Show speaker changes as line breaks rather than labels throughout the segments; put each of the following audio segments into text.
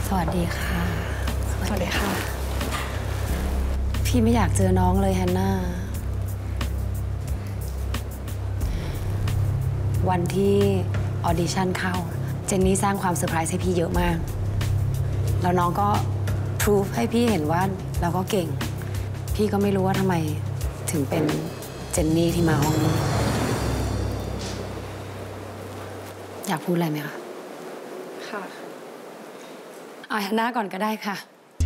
สวัสดีค่ะ
สวัสดีค่ะ
พี่ไม่อยากเจอน้องเลยฮันน่าวันที่ออดิชั่นเข้าเจนนี่สร้างความเซอร์ไพรส์ให้พี่เยอะมากแล้วน้องก็พรูฟให้พี่เห็นว่าเราก็เก่งพี่ก็ไม่รู้ว่าทำไมถึงเป็นเจนนี่ที่มาห้องนี้อยากพูดอะไรไหมคะ
ค่ะ
เอาฮันน่าก่อนก็ได้ค่ะ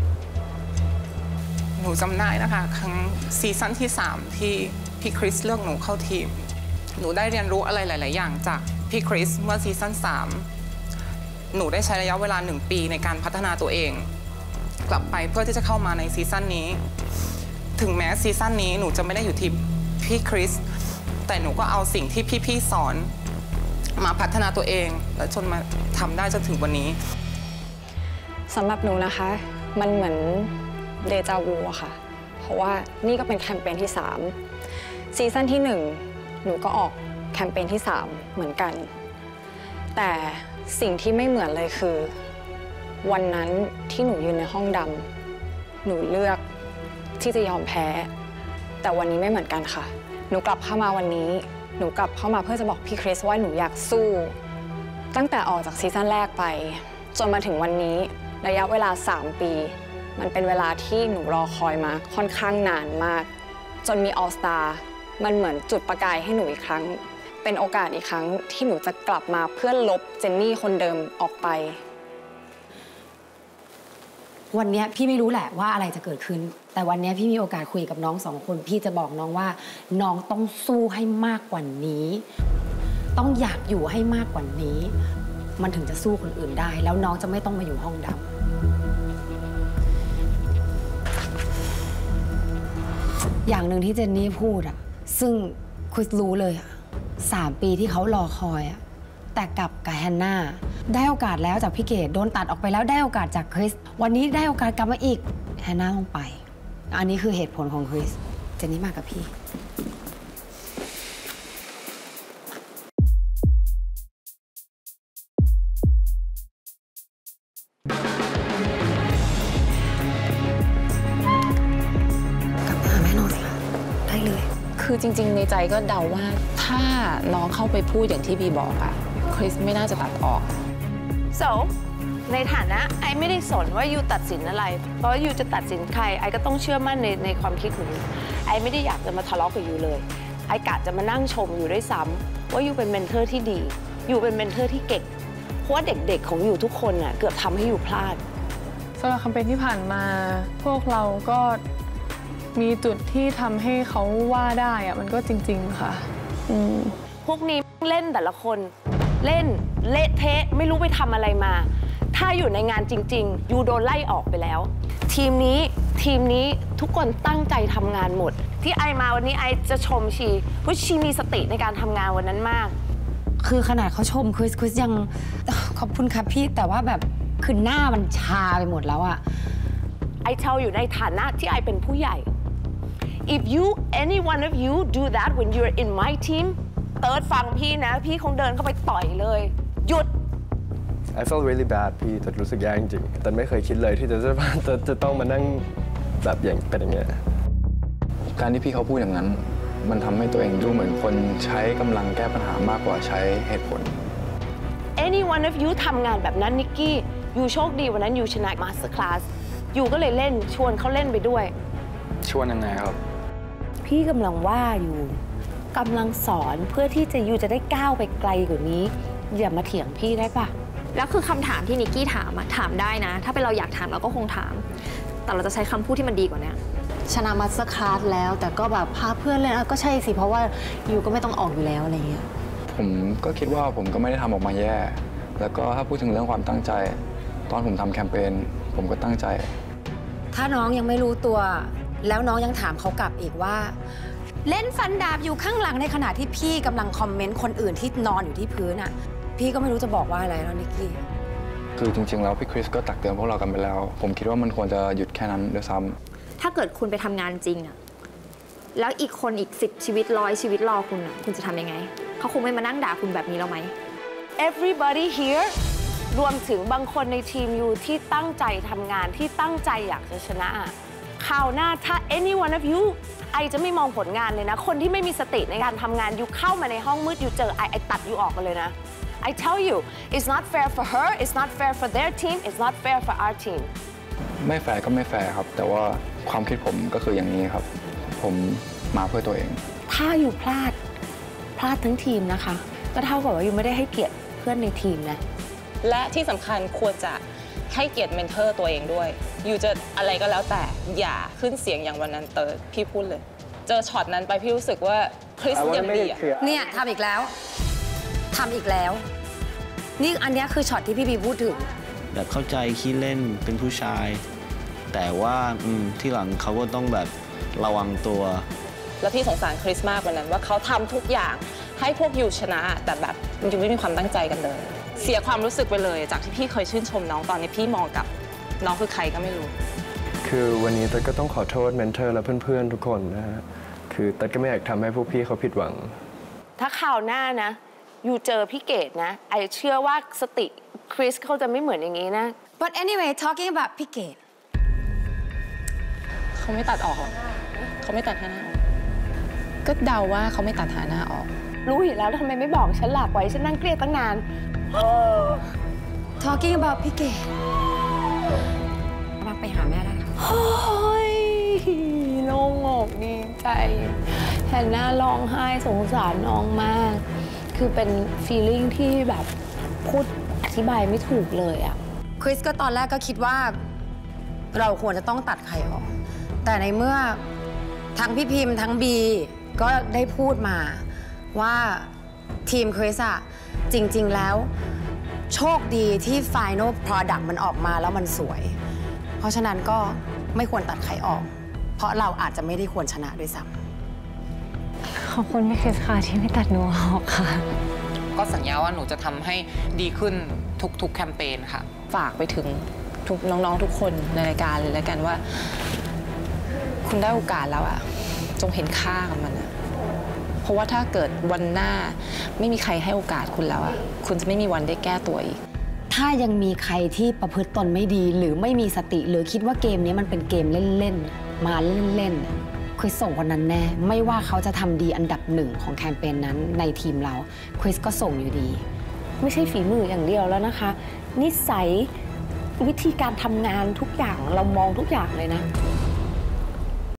หนูจำได้นะคะครั้งซีซั่นที่3ที่พี่คริสเลือกหนูเข้าทีมหนูได้เรียนรู้อะไรหลายๆอย่างจากพี่คริสเมื่อซีซั่น3หนูได้ใช้ระยะเวลา1 ปีในการพัฒนาตัวเองกลับไปเพื่อที่จะเข้ามาในซีซั่นนี้ถึงแม้ซีซั่นนี้หนูจะไม่ได้อยู่ทีมพี่คริสแต่หนูก็เอาสิ่งที่พี่ๆสอนมาพัฒนาตัวเองและจนมาทำได้จนถึงวันนี้
สำหรับหนูนะคะมันเหมือนเดจาวูอะค่ะเพราะว่านี่ก็เป็นแคมเปญที่3ซีซั่นที่1หนูก็ออกแคมเปญที่3เหมือนกันแต่สิ่งที่ไม่เหมือนเลยคือวันนั้นที่หนูยืนในห้องดำหนูเลือกที่จะยอมแพ้แต่วันนี้ไม่เหมือนกันค่ะหนูกลับเข้ามาวันนี้หนูกลับเข้ามาเพื่อจะบอกพี่คริสว่าหนูอยากสู้ตั้งแต่ออกจากซีซั่นแรกไปจนมาถึงวันนี้ระยะเวลา3 ปีมันเป็นเวลาที่หนูรอคอยมาค่อนข้างนานมากจนมีออลสตาร์มันเหมือนจุดประกายให้หนูอีกครั้งเป็นโอกาสอีกครั้งที่หนูจะกลับมาเพื่อลบเจนนี่คนเดิมออกไป
วันนี้พี่ไม่รู้แหละว่าอะไรจะเกิดขึ้นแต่วันนี้พี่มีโอกาสคุยกับน้อง2 คนพี่จะบอกน้องว่าน้องต้องสู้ให้มากกว่านี้ต้องอยากอยู่ให้มากกว่านี้มันถึงจะสู้คนอื่นได้แล้วน้องจะไม่ต้องมาอยู่ห้องดำอย่างหนึ่งที่เจนนี่พูดอะซึ่งคุยรู้เลยอะ3 ปีที่เขารอคอยอะแต่กับแฮนนาได้โอกาสแล้วจากพี่เกดโดนตัดออกไปแล้วได้โอกาสจากคริสวันนี้ได้โอกาสกลับมาอีกแฮนนาต้องไปอันนี้คือเหตุผลของคริสเจนนี่มากับพี่
คือจริงๆในใจก็เดาว่าถ้าน้องเข้าไปพูดอย่างที่บีบอกอะคริสไม่น่าจะตัดออก
so ในฐานะไอไม่ได้สนว่ายูตัดสินอะไรเพราะยูจะตัดสินใครไอก็ต้องเชื่อมั่นในความคิดของยูไอไม่ได้อยากจะมาทะเลาะกับยูเลยไอกะจะมานั่งชมยูด้วยซ้ำว่ายูเป็นเมนเทอร์ที่ดียูเป็นเมนเทอร์ที่เก่งเพราะว่าเด็กๆของยูทุกคนน่ะเกือบทำให้ยูพลาด
สำหรับแคมเปญที่ผ่านมาพวกเราก็มีจุดที่ทำให้เขาว่าได้อะมันก็จริงๆค่ะ
พวกนี้เล่นแต่ละคนเล่นเละเทะไม่รู้ไปทำอะไรมาถ้าอยู่ในงานจริงๆยูโดนไล่ออกไปแล้วทีมนี้ทุกคนตั้งใจทำงานหมดที่ไอมาวันนี้ไอจะชมชีเพราะชีมีสติในการทำงานวันนั้นมาก
คือขนาดเขาชมคริสยังขอบคุณครับพี่แต่ว่าแบบคือหน้ามันชาไปหมดแล้วอะ
ไอเช่าอยู่ในฐานะที่ไอเป็นผู้ใหญ่if any one of you do that when you're in my team เติร์ดฟังพี่นะพี่คงเดินเข้าไปต่อยเลยหยุด
I felt really bad พี่แต่รู้สึกแย่จริงแต่ไม่เคยคิดเลยที่จะต้องมานั่งแบบอย่างเป็นอย่างเงี้ย
การที่พี่เขาพูดอย่างนั้นมันทำให้ตัวเองดูเหมือนคนใช้กำลังแก้ปัญหามากกว่าใช้เหตุผล
any one of you ทำงานแบบนั้นนิกกี้ยูโชคดีวันนั้นยูชนะมาสเตอร์คลาสยูก็เลยเล่นชวนเขาเล่นไปด้วย
ชวนยังไงครับ
พี่กำลังว่าอยู่กำลังสอนเพื่อที่จะยูจะได้ก้าวไปไกลกว่านี้อย่ามาเถียงพี่ได้ปะ
แล้วคือคำถามที่นิกกี้ถามอะถามได้นะถ้าเป็นเราอยากถามเราก็คงถามแต่เราจะใช้คำพูดที่มันดีกว่านี้
ชนะมาสเตอร์คลาสแล้วแต่ก็แบบพาเพื่อนเล่นก็ใช่สิเพราะว่ายูก็ไม่ต้องออกอยู่แล้วอะไรเงี้ย
ผมก็คิดว่าผมก็ไม่ได้ทำออกมาแย่แล้วก็ถ้าพูดถึงเรื่องความตั้งใจตอนผมทำแคมเปญผมก็ตั้งใจ
ถ้าน้องยังไม่รู้ตัวแล้วน้องยังถามเขากลับอีกว่าเล่นฟันดาบอยู่ข้างหลังในขณะที่พี่กำลังคอมเมนต์คนอื่นที่นอนอยู่ที่พื้นอ่ะพี่ก็ไม่รู้จะบอกว่าอะไรแล้วนิกกี้
คือจริงๆแล้วพี่คริสก็ตักเตือนพวกเรากันไปแล้วผมคิดว่ามันควรจะหยุดแค่นั้นด้วยซ้
ำถ้าเกิดคุณไปทำงานจริงอ่ะแล้วอีกคนอีก10 ชีวิต100 ชีวิตรอคุณอ่ะคุณจะทำยังไงเขาคงไม่มานั่งด่าคุณแบบนี้แล้วไหม
Everybody here รวมถึงบางคนในทีมยูที่ตั้งใจทำงานที่ตั้งใจอยากจะชนะคราวหน้าถ้า any one of you ไอจะไม่มองผลงานเลยนะคนที่ไม่มีสติในการทำงานยูเข้ามาในห้องมืดยูเจอไอตัดยูออกกันเลยนะ I tell you it's not fair for her it's not fair for their team it's not fair for our team
ไม่แฟร์ก็ไม่แฟร์ครับแต่ว่าความคิดผมก็คืออย่างนี้ครับผมมาเพื่อตัวเอง
ถ้าอยู่พลาดทั้งทีมนะคะก็เท่ากับว่ายูไม่ได้ให้เกียรติเพื่อนในทีมนะ
และที่สำคัญควรจะให้เกียรติเมนเทอร์ตัวเองด้วยอยู่จะอะไรก็แล้วแต่อย่าขึ้นเสียงอย่างวันนั้นเตอร์พี่พูดเลยเจอช็อตนั้นไปพี่รู้สึกว่าคริสยังดี
เนี่ยทำอีกแล้วนี่อันนี้คือช็อตที่พี่บีพูดถึง
แบบเข้าใจขี้เล่นเป็นผู้ชายแต่ว่าที่หลังเขาก็ต้องแบบระวังตัว
แล้วพี่สงสารคริสมากวันนั้นว่าเขาทำทุกอย่างให้พวกยูชนะแต่แบบยูไม่มีความตั้งใจกันเลยเสียความรู้สึกไปเลยจากที่พี่เคยชื่นชมน้องตอนนี้พี่มองกับน้องคือใครก็ไม่รู้
คือวันนี้ตั๊กก็ต้องขอโทษเมนเทอร์และเพื่อนๆทุกคนนะฮะคือตั๊กก็ไม่อยากทำให้พวกพี่เขาผิดหวัง
ถ้าคราวหน้านะยูเจอพี่เกดนะไอเชื่อว่าสติคริสเขาจะไม่เหมือนอย่างนี้นะ
but anyway talking about พี่เกด
เขาไม่ตัดออกหรอเขาไม่ตัดหน้าออกก็เดาว่าเขาไม่ตัดหน้าออก
รู้อยู่แล้วทำไมไม่บอกฉันหลับไว้ฉันนั่งเกลียดตั้งนาน
talking about พี่เกดมาไปหาแม่ได้ค่ะ
โอ้ยโล่งอกดีใจแฮนน่าร้องไห้สงสารน้องมากคือเป็น feeling ที่แบบพูดอธิบายไม่ถูกเลยอะ
คริสก็ตอนแรกก็คิดว่าเราควรจะต้องตัดใครออกแต่ในเมื่อทั้งพี่พิมพ์ทั้งบีก็ได้พูดมาว่าทีมคริสอะจริงๆแล้วโชคดีที่ Final Product มันออกมาแล้วมันสวยเพราะฉะนั้นก็ไม่ควรตัดใครออกเพราะเราอาจจะไม่ได้ควรชนะด้วยซ้ำ
ขอบคุณพี่คริสค่ะที่ไม่ตัดหนูออกค่ะ
ก็สัญญาว่าหนูจะทำให้ดีขึ้นทุกแคมเปญค่ะ
ฝากไปถึงทุกน้องๆทุกคนในรายการเลยแล้วกันว่าคุณได้โอกาสแล้วอะจงเห็นค่ากับมันอะเพราะว่าถ้าเกิดวันหน้าไม่มีใครให้โอกาสคุณแล้วอะคุณจะไม่มีวันได้แก้ตัวอีก
ถ้ายังมีใครที่ประพฤติตนไม่ดีหรือไม่มีสติหรือคิดว่าเกมนี้มันเป็นเกมเล่นๆมาเล่นๆคริสส่งคนนั้นแน่ไม่ว่าเขาจะทำดีอันดับ1ของแคมเปญนั้นในทีมเราคริสก็ส่งอยู่ดี
ไม่ใช่ฝีมืออย่างเดียวแล้วนะคะนิสัยวิธีการทำงานทุกอย่างเรามองทุกอย่างเลยนะ